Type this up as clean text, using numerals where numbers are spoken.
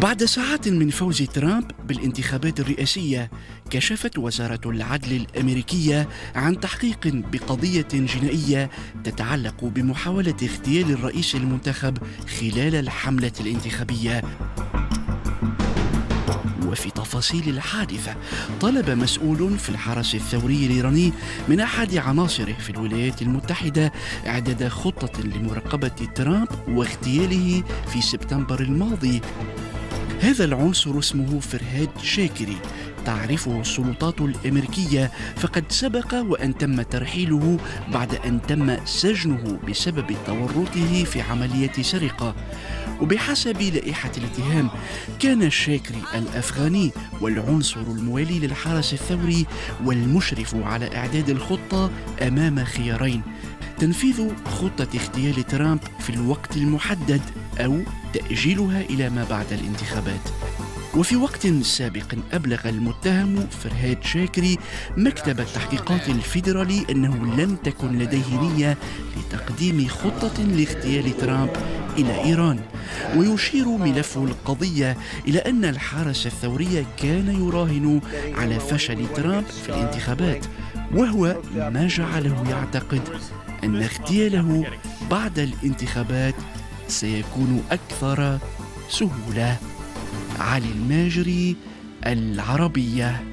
بعد ساعات من فوز ترامب بالانتخابات الرئاسية، كشفت وزارة العدل الأمريكية عن تحقيق بقضية جنائية تتعلق بمحاولة اغتيال الرئيس المنتخب خلال الحملة الانتخابية. وفي تفاصيل الحادثة، طلب مسؤول في الحرس الثوري الإيراني من أحد عناصره في الولايات المتحدة إعداد خطة لمراقبة ترامب واغتياله في سبتمبر الماضي. هذا العنصر اسمه فرهاد شاكري، تعرفه السلطات الأمريكية، فقد سبق وأن تم ترحيله بعد أن تم سجنه بسبب تورطه في عملية سرقة. وبحسب لائحة الاتهام، كان الشاكري الأفغاني والعنصر الموالي للحرس الثوري والمشرف على إعداد الخطة أمام خيارين: تنفيذ خطة اغتيال ترامب في الوقت المحدد أو تأجيلها إلى ما بعد الانتخابات. وفي وقت سابق أبلغ المتهم فرهاد شاكري مكتب التحقيقات الفيدرالي أنه لم تكن لديه نية لتقديم خطة لاغتيال ترامب إلى إيران. ويشير ملف القضية إلى أن الحرس الثوري كان يراهن على فشل ترامب في الانتخابات، وهو ما جعله يعتقد أن اغتياله بعد الانتخابات سيكون أكثر سهولة. علي الماجري، العربية.